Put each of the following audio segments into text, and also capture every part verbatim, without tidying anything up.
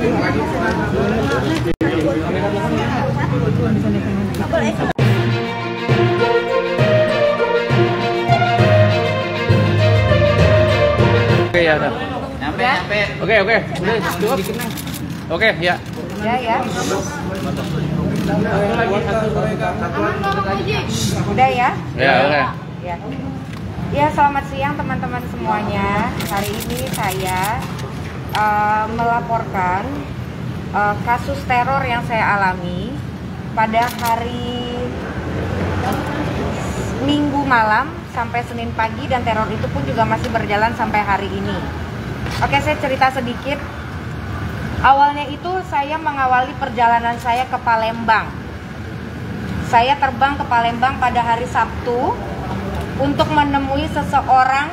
Oke ya udah. Nyampe nyampe. Oke oke. Udah cukup. Oke ya. Ya ya. Udah ya? Ya oke. Ya. Ya, selamat siang teman-teman semuanya. Hari ini saya uh, melaporkan uh, kasus teror yang saya alami pada hari Minggu malam sampai Senin pagi, dan teror itu pun juga masih berjalan sampai hari ini. Oke, saya cerita sedikit. Awalnya itu saya mengawali perjalanan saya ke Palembang. Saya terbang ke Palembang pada hari Sabtu untuk menemui seseorang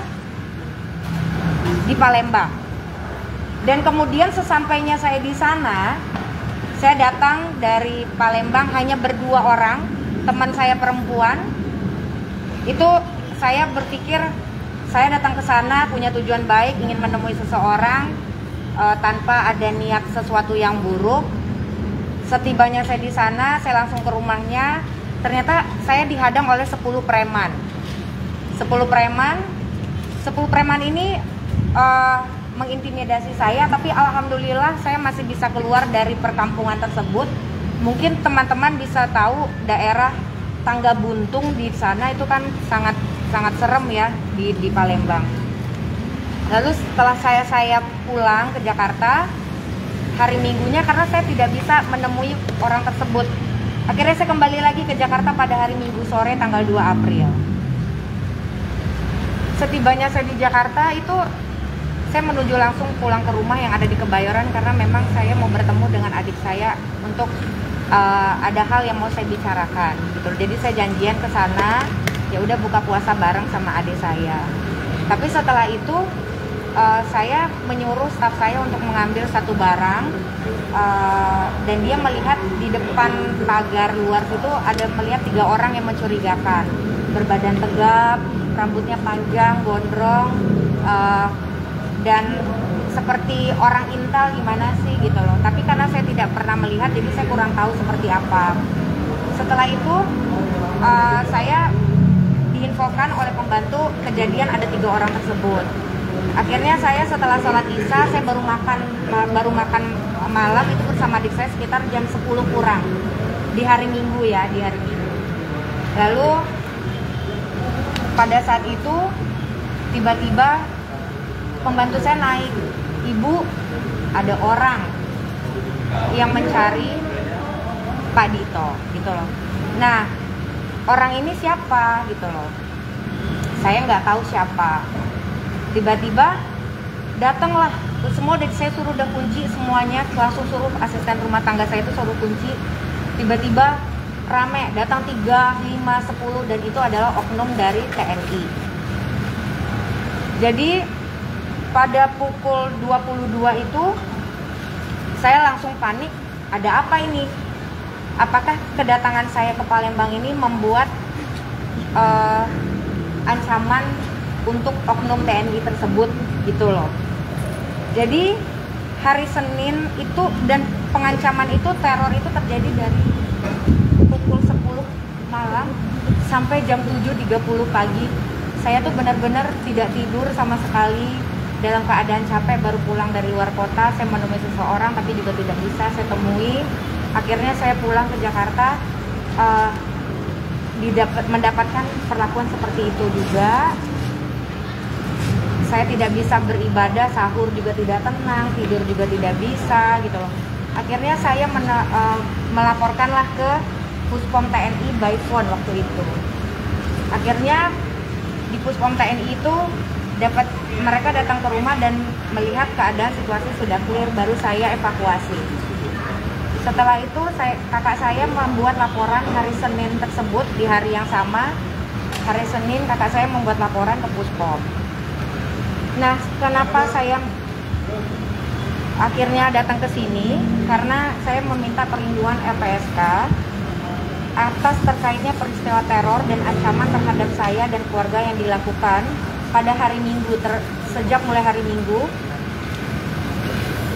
di Palembang. Dan kemudian sesampainya saya di sana, saya datang dari Palembang hanya berdua orang, teman saya perempuan. Itu saya berpikir saya datang ke sana punya tujuan baik, ingin menemui seseorang e, tanpa ada niat sesuatu yang buruk. Setibanya saya di sana, saya langsung ke rumahnya. Ternyata saya dihadang oleh sepuluh preman. sepuluh preman, sepuluh preman ini uh, mengintimidasi saya, tapi alhamdulillah saya masih bisa keluar dari perkampungan tersebut. Mungkin teman-teman bisa tahu daerah Tangga Buntung di sana itu kan sangat sangat serem ya di di Palembang. Lalu setelah saya saya pulang ke Jakarta hari Minggunya, karena saya tidak bisa menemui orang tersebut, akhirnya saya kembali lagi ke Jakarta pada hari Minggu sore tanggal dua April. Setibanya saya di Jakarta itu saya menuju langsung pulang ke rumah yang ada di Kebayoran, karena memang saya mau bertemu dengan adik saya untuk uh, ada hal yang mau saya bicarakan gitu. Jadi saya janjian ke sana, ya udah buka puasa bareng sama adik saya. Tapi setelah itu uh, saya menyuruh staf saya untuk mengambil satu barang, uh, dan dia melihat di depan pagar luar itu ada melihat tiga orang yang mencurigakan, berbadan tegap, rambutnya panjang, gondrong, uh, dan seperti orang intel gimana sih gitu loh. Tapi karena saya tidak pernah melihat, jadi saya kurang tahu seperti apa. Setelah itu uh, saya diinfokan oleh pembantu kejadian ada tiga orang tersebut. Akhirnya saya setelah sholat isya, saya baru makan baru makan malam itu bersama adik saya sekitar jam sepuluh kurang di hari Minggu ya, di hari Minggu. Lalu pada saat itu tiba-tiba pembantu saya naik, "Ibu, ada orang yang mencari Pak Dito," gitu loh. Nah, orang ini siapa gitu loh. Saya nggak tahu siapa. Tiba-tiba datanglah semua, dari saya suruh udah kunci semuanya, langsung suruh asisten rumah tangga saya itu suruh kunci. Tiba-tiba rame, datang tiga, lima, sepuluh, dan itu adalah oknum dari T N I. Jadi pada pukul dua puluh dua itu saya langsung panik, ada apa ini? Apakah kedatangan saya ke Palembang ini membuat uh, ancaman untuk oknum T N I tersebut gitu loh. Jadi hari Senin itu, dan pengancaman itu, teror itu terjadi dari pukul sepuluh malam sampai jam tujuh tiga puluh pagi. Saya tuh benar-benar tidak tidur sama sekali, dalam keadaan capek, baru pulang dari luar kota. Saya menemui seseorang tapi juga tidak bisa saya temui. Akhirnya saya pulang ke Jakarta, uh, didapat, mendapatkan perlakuan seperti itu juga. Saya tidak bisa beribadah, sahur juga tidak tenang, tidur juga tidak bisa gitu loh. Akhirnya saya mena, uh, melaporkanlah ke Puspom T N I by phone waktu itu. Akhirnya di Puspom T N I itu dapat, mereka datang ke rumah dan melihat keadaan situasi sudah clear, baru saya evakuasi. Setelah itu saya, kakak saya membuat laporan hari Senin tersebut di hari yang sama. Hari Senin kakak saya membuat laporan ke Puspom. Nah, kenapa saya akhirnya datang ke sini? Karena saya meminta perlindungan L P S K atas terkaitnya peristiwa teror dan ancaman terhadap saya dan keluarga yang dilakukan pada hari Minggu, ter, sejak mulai hari Minggu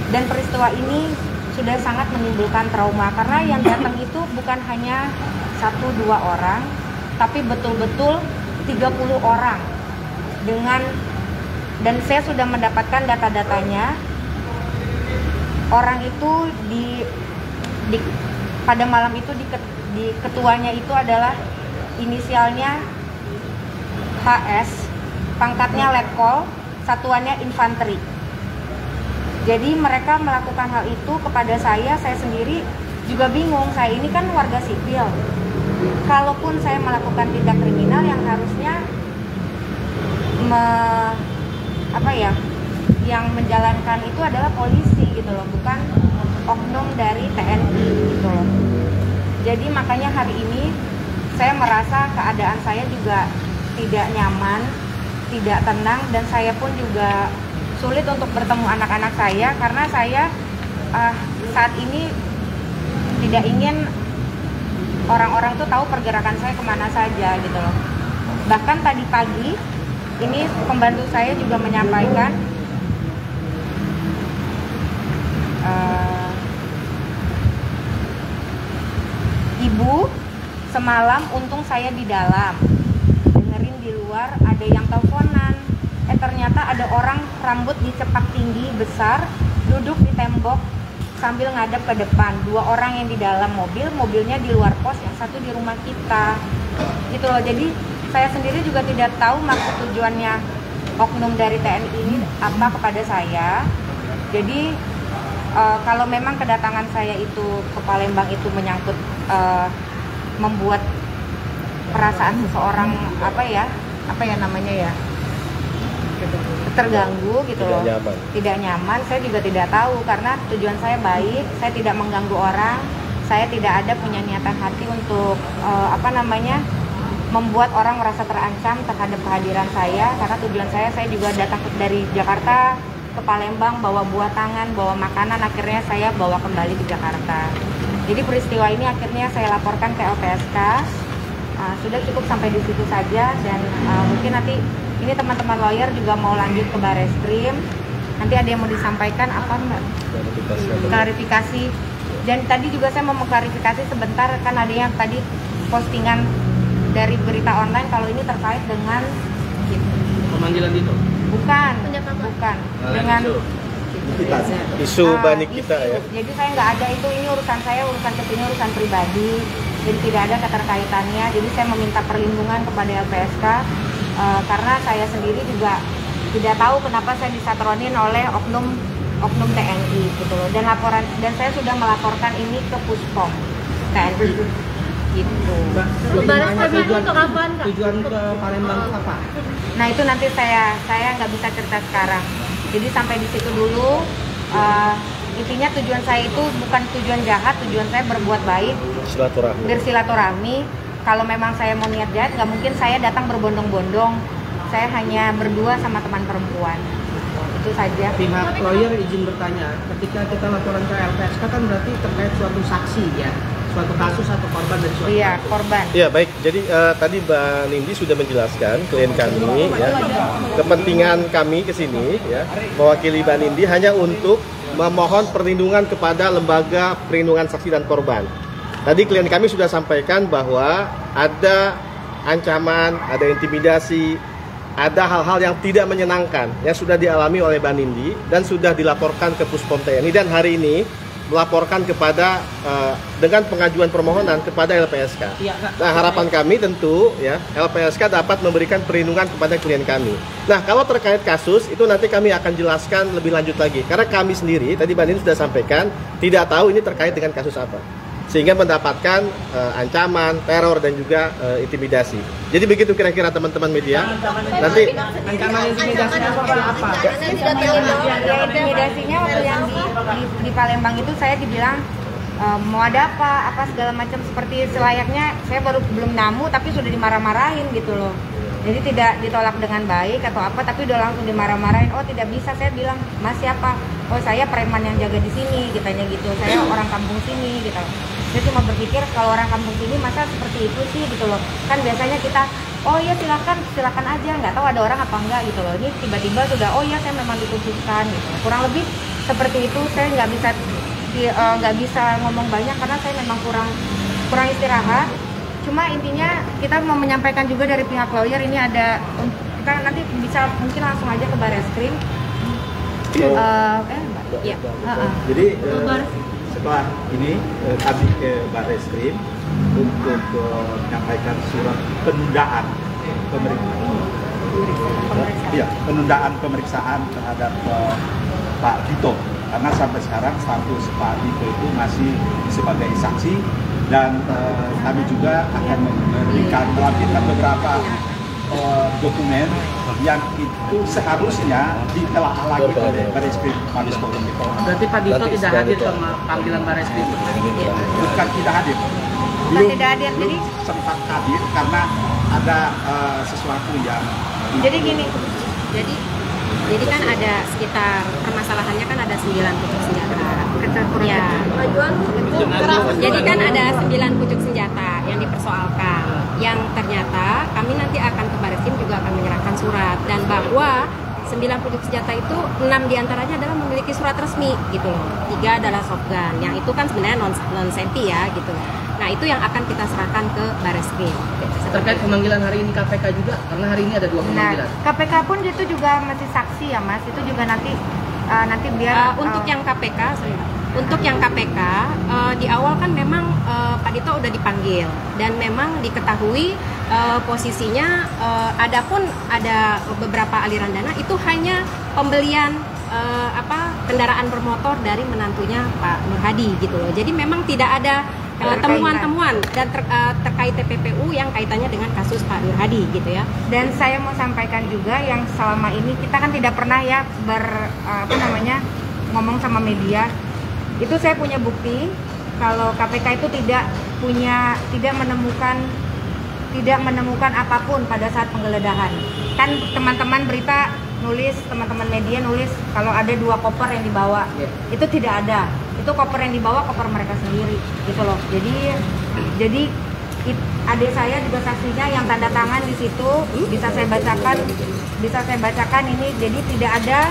Dan peristiwa ini sudah sangat menimbulkan trauma karena yang datang itu bukan hanya satu dua orang, tapi betul-betul tiga puluh orang dengan, dan saya sudah mendapatkan data-datanya. Orang itu di, di pada malam itu di, di ketuanya itu adalah inisialnya H S, pangkatnya letkol, satuannya infanteri. Jadi mereka melakukan hal itu kepada saya, saya sendiri juga bingung. Saya ini kan warga sipil. Kalaupun saya melakukan tindak kriminal yang harusnya me, apa ya, yang menjalankan itu adalah polisi gitu loh, bukan oknum dari T N I gitu loh. Jadi makanya hari ini saya merasa keadaan saya juga tidak nyaman, tidak tenang, dan saya pun juga sulit untuk bertemu anak-anak saya karena saya uh, saat ini tidak ingin orang-orang tuh tahu pergerakan saya kemana saja gitu loh. Bahkan tadi pagi ini pembantu saya juga menyampaikan uh, ibu, semalam untung saya di dalam dengerin di luar ada yang teleponan. Eh ternyata ada orang rambut dicepak tinggi besar duduk di tembok sambil ngadep ke depan. Dua orang yang di dalam mobil, mobilnya di luar pos, yang satu di rumah kita gitu loh. Jadi saya sendiri juga tidak tahu maksud tujuannya oknum dari T N I ini apa kepada saya. Jadi uh, kalau memang kedatangan saya itu ke Palembang itu menyangkut uh, membuat perasaan seseorang apa ya apa ya namanya ya terganggu gitu loh, tidak nyaman. tidak nyaman, saya juga tidak tahu karena tujuan saya baik, saya tidak mengganggu orang, saya tidak ada punya niatan hati untuk uh, apa namanya membuat orang merasa terancam terhadap kehadiran saya, karena tujuan saya saya juga datang dari Jakarta ke Palembang bawa buah tangan, bawa makanan, akhirnya saya bawa kembali ke Jakarta. Jadi peristiwa ini akhirnya saya laporkan ke L P S K. Uh, sudah cukup sampai di situ saja, dan uh, mungkin nanti ini teman-teman lawyer juga mau lanjut ke Bareskrim. Nanti ada yang mau disampaikan apa Mbak? Klarifikasi. Klarifikasi. Dan tadi juga saya mau mengklarifikasi sebentar, kan ada yang tadi postingan dari berita online kalau ini terkait dengan Pemanggilan itu? bukan, bukan dengan Isu Ah, Bani kita isu. ya. Jadi saya nggak ada itu, ini urusan saya, urusan kesini urusan pribadi, jadi tidak ada keterkaitannya. Jadi saya meminta perlindungan kepada L P S K uh, karena saya sendiri juga tidak tahu kenapa saya disatronin oleh oknum oknum T N I gitu loh. Dan laporan, dan saya sudah melaporkan ini ke Puspom T N I gitu. Bareskrim itu untuk apaan, Kak? Tujuan ke Palembang apa? Nah itu nanti saya saya nggak bisa cerita sekarang. Jadi sampai di situ dulu. Uh, intinya tujuan saya itu bukan tujuan jahat, tujuan saya berbuat baik, Silaturahmi. bersilaturahmi. Kalau memang saya mau niat jahat, nggak mungkin saya datang berbondong-bondong. Saya hanya berdua sama teman perempuan. Itu saja. Pihak lawyer izin bertanya, ketika kita laporan ke L P S K kan berarti terkait suatu saksi ya, suatu kasus atau korban dari suatu Iya, kasus. korban. Ya baik, jadi eh, tadi Mbak Nindi sudah menjelaskan klien kami ya, kepentingan kami ke sini ya, mewakili Mbak Nindi hanya untuk memohon perlindungan kepada lembaga perlindungan saksi dan korban. Tadi klien kami sudah sampaikan bahwa ada ancaman, ada intimidasi, ada hal-hal yang tidak menyenangkan yang sudah dialami oleh Mbak Nindi dan sudah dilaporkan ke Puspom T N I, dan hari ini melaporkan kepada uh, dengan pengajuan permohonan kepada L P S K. Iya, Kak. Nah, harapan kami tentu ya L P S K dapat memberikan perlindungan kepada klien kami. Nah, kalau terkait kasus itu nanti kami akan jelaskan lebih lanjut lagi, karena kami sendiri tadi Mbak Nindi sudah sampaikan tidak tahu ini terkait dengan kasus apa, sehingga mendapatkan uh, ancaman, teror, dan juga uh, intimidasi. Jadi begitu kira-kira teman-teman media. Nanti Ancaman intimidasinya seperti apa? Ya, intimidasinya waktu yang di, di, di Palembang itu saya dibilang e, mau ada apa, apa segala macam, seperti selayaknya saya baru belum namu tapi sudah dimarah-marahin gitu loh. Jadi tidak ditolak dengan baik atau apa, tapi udah langsung dimarah-marahin. Oh tidak bisa, saya bilang Mas siapa? Oh saya preman yang jaga di sini, katanya gitu. Saya orang kampung sini gitu. Saya cuma berpikir kalau orang kampung sini masa seperti itu sih gitu loh. Kan biasanya kita oh iya silakan silakan aja, nggak tahu ada orang apa enggak gitu loh. Ini tiba-tiba sudah oh iya saya memang dikhususkan gitu. Kurang lebih seperti itu saya nggak bisa nggak uh, bisa ngomong banyak karena saya memang kurang kurang istirahat. Cuma intinya kita mau menyampaikan juga dari pihak lawyer ini ada, kita nanti bisa mungkin langsung aja ke Barreskrim. Uh, eh, ya. Uh-uh. Jadi uh, setelah ini uh, kami ke Barreskrim untuk uh, menyampaikan surat penundaan pemeriksaan, ya, penundaan pemeriksaan terhadap uh, Pak Dito, karena sampai sekarang status Pak Dito itu masih sebagai saksi, dan uh, kami juga akan memberikan melampirkan beberapa uh, dokumen yang itu seharusnya ditelaah lagi oleh Barreskrim Mabes Polri. Berarti Pak Dito tidak hadir ke panggilan Barreskrim? Bukan tidak hadir. Bukan tidak hadir, belum jadi sempat hadir karena ada uh, sesuatu yang. Jadi gini, Jadi jadi kan ada sekitar permasalahannya kan ada sembilan pucuk senjata. Ya. Jadi kan ada sembilan pucuk senjata yang dipersoalkan. Yang ternyata kami nanti akan ke Barreskrim juga akan menyerahkan surat, dan bahwa sembilan pucuk senjata itu enam diantaranya adalah memiliki surat resmi gitu loh. Tiga adalah shotgun. Yang itu kan sebenarnya non non senti ya gitu. Nah, itu yang akan kita serahkan ke Barreskrim. Terkait pemanggilan hari ini K P K juga, karena hari ini ada dua pemanggilan. Nah, K P K pun itu juga masih saksi ya Mas, itu juga nanti uh, nanti biar Uh, untuk uh, yang K P K, sorry, untuk yang K P K uh, di awal kan memang uh, Pak Dito udah dipanggil dan memang diketahui uh, posisinya uh, ada pun ada beberapa aliran dana itu hanya pembelian uh, apa kendaraan bermotor dari menantunya Pak Nur Hadi gitu loh. Jadi memang tidak ada uh, temuan-temuan dan ter, uh, terkait T P P U yang kaitannya dengan kasus Pak Nur Hadi gitu ya. dan saya mau sampaikan juga yang selama ini kita kan tidak pernah ya ber uh, apa namanya ngomong sama media. Itu saya punya bukti kalau K P K itu tidak punya tidak menemukan tidak menemukan apapun pada saat penggeledahan. Kan teman-teman berita nulis, teman-teman media nulis kalau ada dua koper yang dibawa. Yeah. Itu tidak ada. Itu koper yang dibawa koper mereka sendiri gitu loh. Jadi jadi it, adik saya juga saksinya yang tanda tangan di situ, bisa saya bacakan bisa saya bacakan ini. Jadi tidak ada.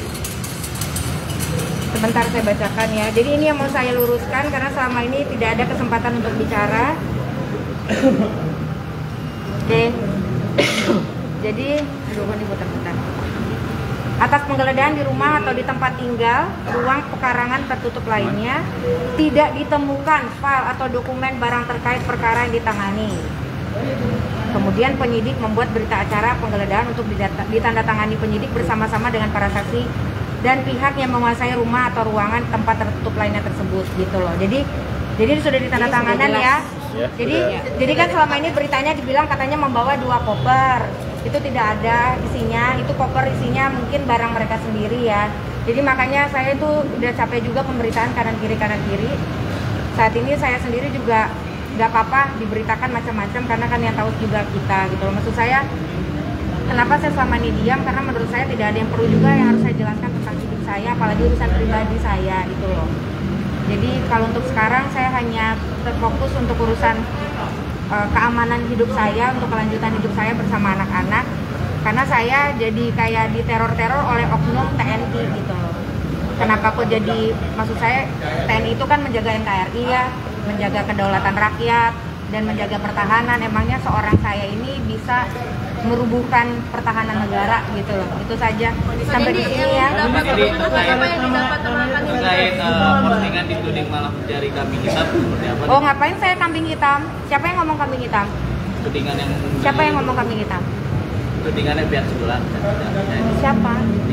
Sebentar saya bacakan ya. Jadi ini yang mau saya luruskan karena selama ini tidak ada kesempatan untuk bicara. Oke. Jadi, aduh ini putar-putar. Atas penggeledahan di rumah atau di tempat tinggal, ruang pekarangan tertutup lainnya, tidak ditemukan file atau dokumen barang terkait perkara yang ditangani. Kemudian penyidik membuat berita acara penggeledahan untuk ditandatangani penyidik bersama-sama dengan para saksi dan pihak yang menguasai rumah atau ruangan tempat tertutup lainnya tersebut gitu loh. Jadi jadi sudah ditandatanganan ya. Ya, jadi sudah. jadi kan selama ini beritanya dibilang katanya membawa dua koper. Itu tidak ada isinya. Itu koper isinya mungkin barang mereka sendiri ya. Jadi makanya saya itu udah capek juga pemberitaan kanan kiri kanan kiri. Saat ini saya sendiri juga nggak apa-apa diberitakan macam-macam karena kan yang tahu juga kita gitu loh. Maksud saya kenapa saya selama ini diam, karena menurut saya tidak ada yang perlu juga yang harus saya jelaskan tentang hidup saya, apalagi urusan pribadi saya gitu loh. Jadi kalau untuk sekarang saya hanya terfokus untuk urusan uh, keamanan hidup saya, untuk kelanjutan hidup saya bersama anak-anak, karena saya jadi kayak diteror-teror oleh oknum T N I gitu loh. Kenapa kok jadi, maksud saya T N I itu kan menjaga N K R I ya, menjaga kedaulatan rakyat dan menjaga pertahanan. Emangnya seorang saya ini bisa merubuhkan pertahanan negara gitu loh. Itu saja sampai di sini ya. Jadi terkait uh, postingan dituding malah mencari kambing hitam seperti apa? Oh, ngapain saya kambing hitam? Siapa yang ngomong kambing hitam? Tudingan yang Siapa yang ngomong kambing hitam? tudingannya pihak sebelah. Siapa?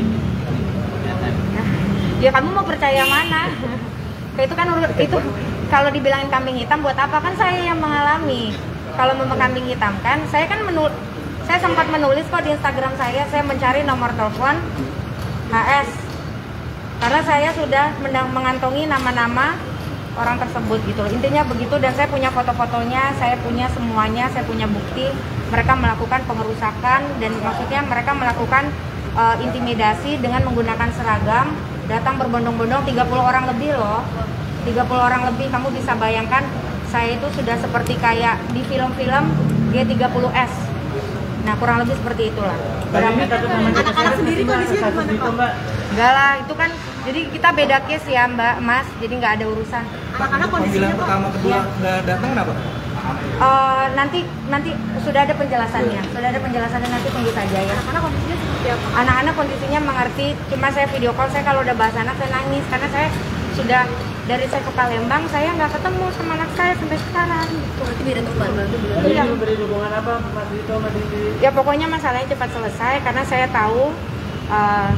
Nah, ya kamu mau percaya mana? Itu kan itu kalau dibilangin kambing hitam buat apa, kan saya yang mengalami. Kalau mau kambing hitam kan, saya kan menul saya sempat menulis kok di Instagram saya, saya mencari nomor telepon H S karena saya sudah mengantongi nama-nama orang tersebut gitu. Intinya begitu, dan saya punya foto-fotonya, saya punya semuanya, saya punya bukti mereka melakukan pengerusakan dan maksudnya mereka melakukan uh, intimidasi dengan menggunakan seragam, datang berbondong-bondong tiga puluh orang lebih loh. tiga puluh orang lebih, kamu bisa bayangkan saya itu sudah seperti kayak di film-film G tiga puluh S. Nah, kurang lebih seperti itulah. Anak-anak sendiri kondisinya gimana, Mbak? Enggak lah, itu kan Jadi kita beda case ya Mbak, Mas, jadi nggak ada urusan. Anak-anak kondisinya kok pertama kedua nggak datang kenapa? Uh, nanti nanti sudah ada penjelasannya, sudah ada penjelasannya, nanti tunggu saja ya. Anak-anak kondisinya seperti apa? Anak-anak kondisinya mengerti, cuma saya video call, saya kalau udah bahas anak saya nangis karena saya sudah dari saya ke Palembang saya nggak ketemu sama anak saya sampai sekarang gitu. Berarti beda tempat. Iya. Beri hubungan apa Mas Dito sama Didi? Ya pokoknya masalahnya cepat selesai karena saya tahu uh,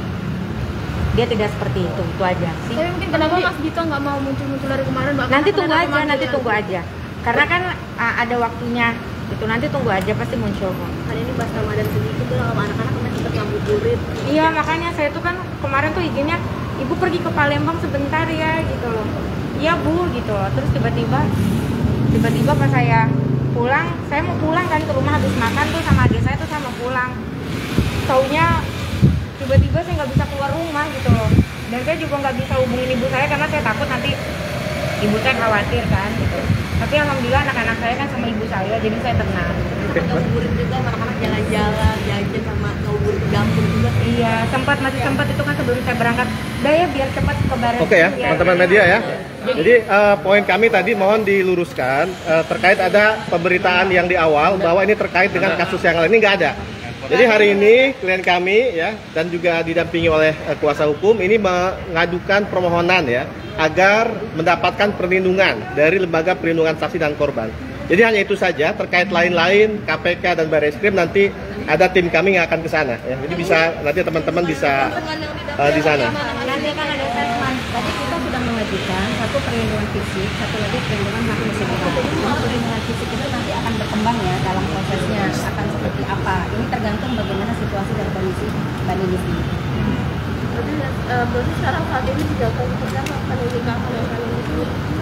dia tidak seperti itu, itu aja sih. Tapi mungkin kenapa Mas Dito nggak mau muncul-muncul dari kemarin? Mbak? Nanti Karena tunggu ada aja, kemarin nanti ya. tunggu aja. Karena kan uh, ada waktunya, itu nanti tunggu aja pasti muncul kok. Hari ini pas Ramadan sedikit tuh sama anak-anak kemarin sempat ngabuburit. Iya makanya saya tuh kan kemarin tuh izinnya ibu pergi ke Palembang sebentar ya gitu loh. Iya bu gitu loh. Terus tiba-tiba tiba-tiba pas saya pulang, saya mau pulang kan ke rumah habis makan tuh sama adik saya tuh sama pulang. Taunya tiba-tiba saya nggak bisa keluar rumah gitu loh. Dan saya juga nggak bisa hubungin ibu saya karena saya takut nanti ibu saya khawatir kan gitu. Tapi alhamdulillah anak-anak saya kan sama ibu saya, jadi saya tenang. Ngabuburit juga anak-anak jalan-jalan, jajan sama ngabuburit di dapur juga. Iya, sempat masih sempat itu kan sebelum saya berangkat. Udah ya biar cepat ke barat. Oke ya, teman-teman media ya. Jadi uh, poin kami tadi mohon diluruskan uh, terkait ada pemberitaan yang di awal bahwa ini terkait dengan kasus yang lain, ini nggak ada. Jadi hari ini klien kami ya dan juga didampingi oleh uh, kuasa hukum ini mengajukan permohonan ya agar mendapatkan perlindungan dari Lembaga Perlindungan Saksi dan Korban. Jadi hanya itu saja, terkait lain-lain K P K dan Barreskrim nanti ada tim kami yang akan ke sana ya. Jadi bisa nanti teman-teman bisa uh, di sana. Nanti akan ada assessment. Tadi kita sudah mengajukan satu perlindungan fisik, satu lagi perlindungan hak keselamatan. Untuk perlindungan fisik itu nanti akan berkembang ya dalam prosesnya akan seperti apa. Ini tergantung bagaimana situasi dan kondisi Mbak Nini ini. Berarti, uh, berarti sekarang saat ini sudah keputusan akan menikahkan yang kalian itu.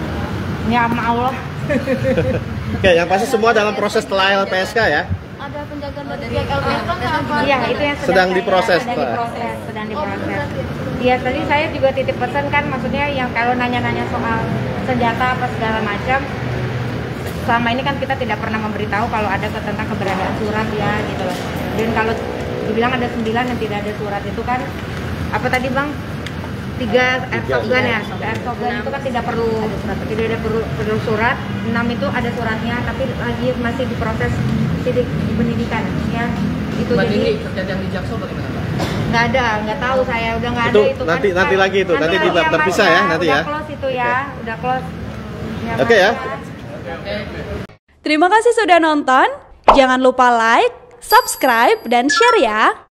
Ya sama Allah. Oke, yang pasti semua dalam proses setelah L P S K ya. Ada penjagaan dari pihak L P S K nggak apa? Iya, itu yang sedang, Sedang saya- diproses, sedang Pak. diproses, sedang diproses. Iya, tadi saya juga titip pesan kan, maksudnya yang kalau nanya-nanya soal senjata apa segala macam, selama ini kan kita tidak pernah memberitahu kalau ada ke- tentang keberadaan surat ya gitu loh. Dan kalau dibilang ada sembilan yang tidak ada surat itu kan apa tadi bang? Tiga airsoft gun ya, airsoft gun itu kan tidak perlu tidak ada perlu, perlu surat. Enam itu ada suratnya, tapi lagi masih diproses sidik pendidikan ya. Itu Mbak jadi Nini terkait yang di Jaksel bagaimana Mbak? nggak ada, nggak tahu saya udah nggak ada Itu itu nanti- kan. nanti lagi itu, nanti lagi di- ya, Mas, terpisah ya, nanti udah ya. close itu ya, udah close. Ya, Oke Mas, ya. Terima kasih sudah nonton. Jangan lupa like, subscribe, dan share ya.